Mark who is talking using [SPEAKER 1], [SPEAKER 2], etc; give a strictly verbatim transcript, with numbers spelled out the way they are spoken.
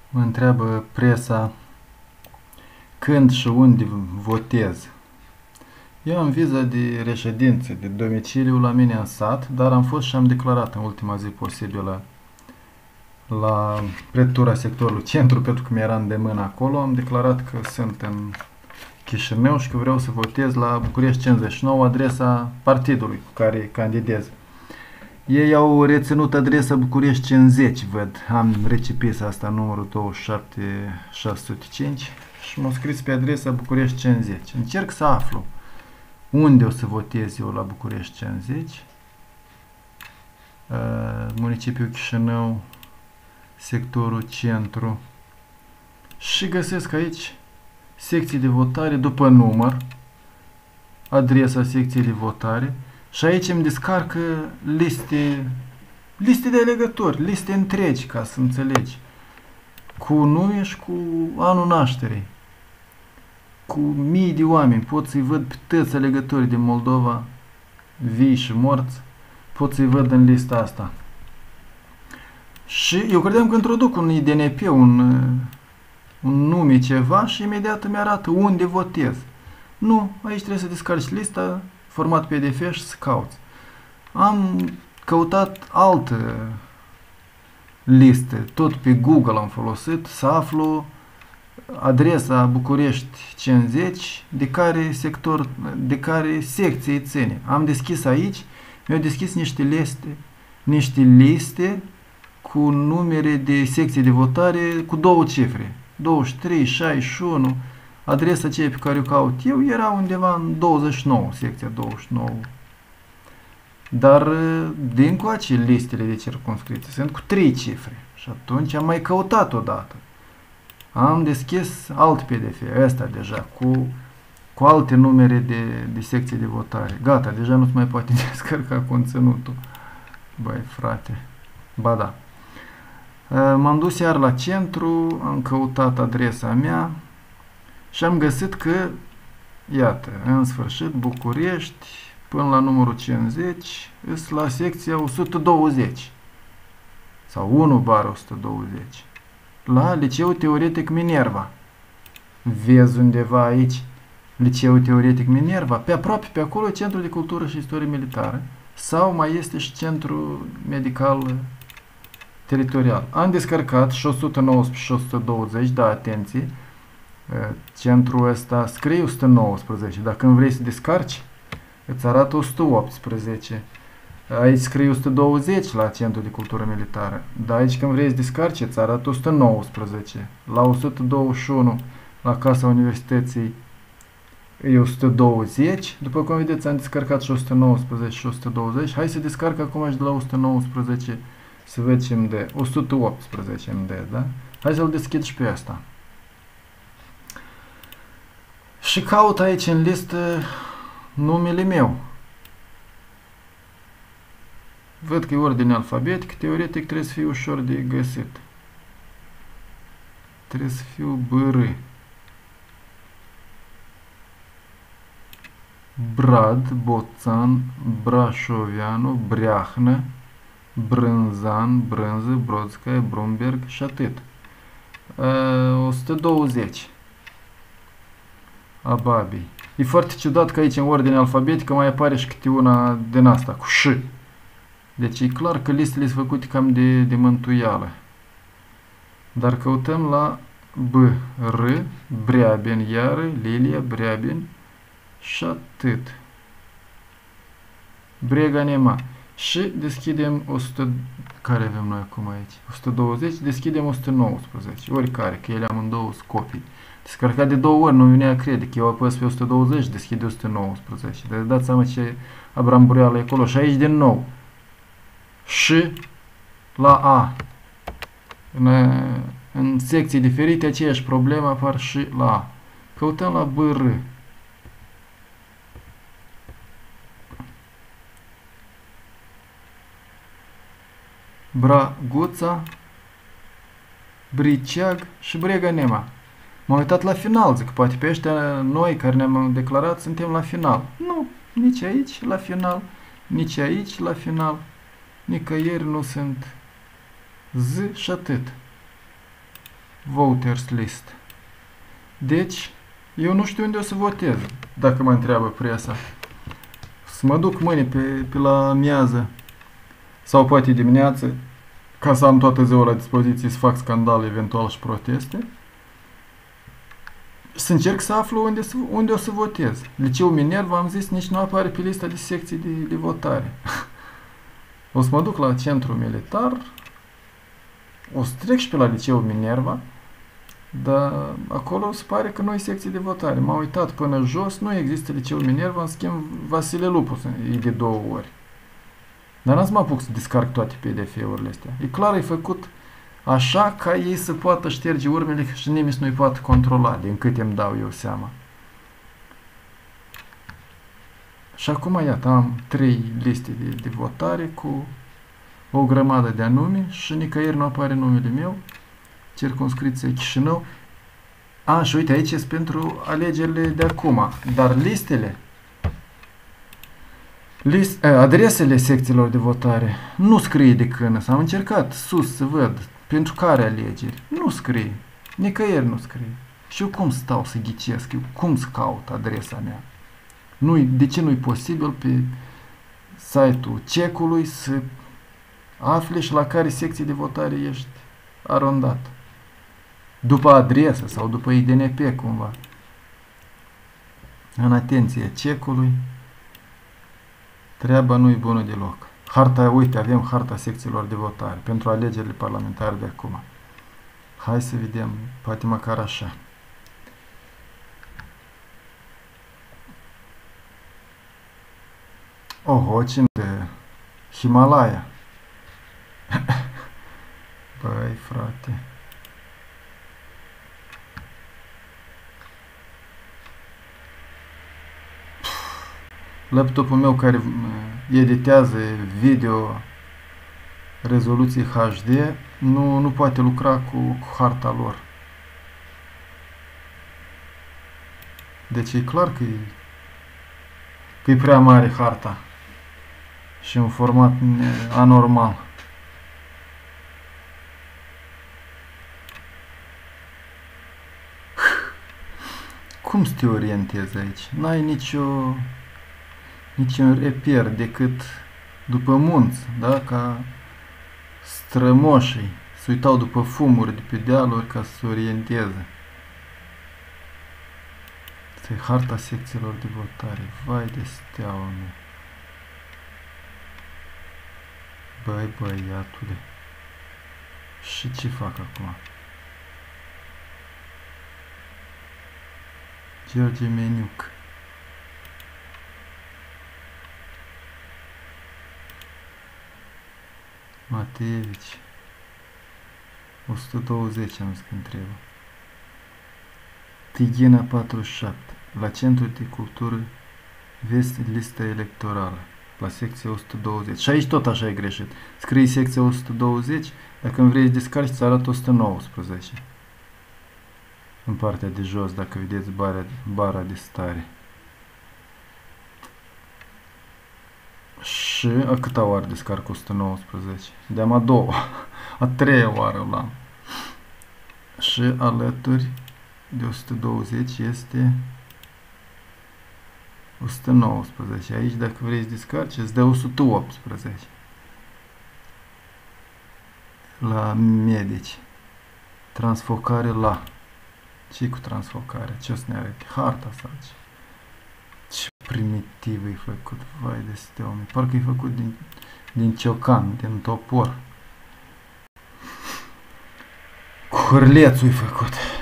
[SPEAKER 1] Mă întreabă presa când și unde votez. Eu am viza de reședință, de domiciliu la mine în sat, dar am fost și am declarat în ultima zi posibilă la pretura sectorului centru, pentru că mi-era îndemână acolo. Am declarat că sunt în Chișinău și că vreau să votez la București cincizeci și nouă, adresa partidului cu care candidez. Ei au reținut adresa București cincizeci, văd, am recipis asta, numărul douăzeci și șapte șase sute cinci și m-au scris pe adresa București cincizeci. Încerc să aflu unde o să votez eu la București cincizeci, uh, municipiul Chișinău, sectorul centru, și găsesc aici secții de votare după număr, adresa secției de votare, și aici îmi descarcă liste, liste de alegători, liste întregi, ca să înțelegi, cu nume și cu anul nașterii, cu mii de oameni. Pot să-i văd pe toți alegătorii din Moldova, vii și morți, pot să-i văd în lista asta. Și eu credeam că introduc un I D N P, un, un nume, ceva, și imediat îmi arată unde votez. Nu, aici trebuie să descarci lista, format P D F, și să cauți. Am căutat altă listă, tot pe Google am folosit, să aflu adresa București cincizeci, de care sector, de care secție ține. Am deschis aici, mi-au deschis niște liste, niște liste cu numere de secții de votare cu două cifre, douăzeci și trei, șaizeci și unu. Adresa aceea pe care o caut eu era undeva în douăzeci și nouă, secția douăzeci și nouă. Dar dincoace listele de circumscripție sunt cu trei cifre. Și atunci am mai căutat odată. Am deschis alt P D F, ăsta deja, cu, cu alte numere de, de secții de votare. Gata, deja nu se mai poate descărca conținutul. Băi, frate, ba da. M-am dus iar la centru, am căutat adresa mea și am găsit că, iată, în sfârșit, București, până la numărul cincizeci, îs la secția o sută douăzeci. Sau unu bară o sută douăzeci. La Liceul Teoretic Minerva. Vezi undeva aici Liceul Teoretic Minerva? Pe aproape, pe acolo, Centrul de Cultură și Istorie Militară. Sau mai este și Centrul Medical Teritorial. Am descărcat și o sută nouăsprezece și o sută douăzeci, da, atenție. Centrul ăsta scrie o sută nouăsprezece, dar când vrei să descarci, îți arată o sută optsprezece. Aici scrie o sută douăzeci la Centrul de Cultură Militară, dar aici când vrei să descarci, îți arată o sută nouăsprezece. La o sută douăzeci și unu, la Casa Universității, e o sută douăzeci. După cum vedeți, am descarcat și o sută nouăsprezece și o sută douăzeci. Hai să descarc acum și de la o sută nouăsprezece să văd ce îmi dă. o sută optsprezece îmi dă, da? Hai să-l deschid și pe asta. Și caut aici în listă numele meu. Văd că e ordine alfabetică, teoretic trebuie să fie ușor de găsit. Trebuie să fiu B R. Brad, Boțan, Brașoveanu, Breahnă, Brânzan, Brânză, Brodskaya, Brumberg și atât. o sută douăzeci. Ababii. E foarte ciudat că aici în ordine alfabetică mai apare și câte una din asta, cu ș. Deci e clar că listele sunt făcute cam de, de mântuială. Dar căutăm la B, R, Breabin, iară, Lilia, Breabin și atât. Breganema. Și deschidem o sută, care avem noi acum aici? o sută douăzeci, deschidem o sută nouăsprezece, oricare, că ele amândouă sunt copii. Descărcat de două ori, nu venea crede că eu apăs pe o sută douăzeci, deschide o sută nouăsprezece. Deci dați seama ce abrambureală e acolo. Și aici din nou. Și la A. În, în secții diferite, aceeași problemă apar și la A. Căutăm la B R. Braguța, Briceag și Breganema. M-am uitat la final, zic, poate pe ăștia noi care ne-am declarat suntem la final. Nu, nici aici la final, nici aici la final, nicăieri nu sunt. Z și atât. Voters list. Deci, eu nu știu unde o să votez, dacă mă întreabă presa. Să mă duc mâine pe, pe la miază sau poate dimineață, ca să am toată ziua la dispoziție să fac scandal, eventual și proteste. Să încerc să aflu unde, unde o să votez. Liceul Minerva, am zis, nici nu apare pe lista de secții de, de votare. O să mă duc la centrul militar, o să trec și pe la liceul Minerva, dar acolo se pare că nu e secție de votare. M-am uitat până jos, nu există liceul Minerva, în schimb Vasile Lupu e de două ori. Dar n-am să mă apuc să descarc toate P D F-urile astea. E clar, e făcut așa ca ei să poată șterge urmele și nimeni să nu-i poată controla, din câte îmi dau eu seama. Și acum, iată, am trei liste de, de votare cu o grămadă de anume și nicăieri nu apare numele meu. Circumscripția Chișinău. A, și uite, aici sunt pentru alegerile de acum. Dar listele, list, adresele secțiilor de votare nu scrie de când. Am încercat sus să văd pentru care alegeri. Nu scrie. Nicăieri nu scrie. Și eu cum stau să ghicesc? Eu cum să caut adresa mea? Nu, de ce nu e posibil pe site-ul cecului să afli și la care secție de votare ești arondat? După adresă sau după I D N P cumva. În atenție cecului, treaba nu e bună deloc. Harta, uite, avem harta secțiilor de votare pentru alegerile parlamentare de acum. Hai să vedem, poate măcar așa. Oho, cine de Himalaya? Băi, frate. Laptopul meu care editează video rezoluție H D nu, nu poate lucra cu, cu harta lor. Deci e clar că e, că e prea mare harta și în format anormal. Cum să te orientezi aici? N-ai nicio niciun reper decât după munți, da? Ca strămoșii se uitau după fumuri de pe dealuri ca să se orienteze. Asta e harta secțiilor de votare. Vai de steaua mea. Băi, băiatule. Și ce fac acum? George Meniuc. Mateevici. o sută douăzeci am zis că trebuie. Tighina patruzeci și șapte. La Centrul de Cultură vezi lista electorală. La secția o sută douăzeci. Și aici tot așa e greșit. Scrii secția o sută douăzeci, dacă îmi vrei să descarci, ți arată o sută nouăsprezece. În partea de jos, dacă vedeți bara, bara de stare. Și a câta oară descarc o sută nouăsprezece? De-am a doua, a treia oară l-am. Și alături de o sută douăzeci este o sută nouăsprezece. Aici, dacă vrei să descarci, îți dă o sută optsprezece. La medici. Transfocare la. Ce cu transfocarea? Ce o să ne arăte? Harta sau ce? Ce primitiv e făcut, vai de steaua mea. Parcă e făcut din, din ciocan, din topor. Cu hârlețul e făcut.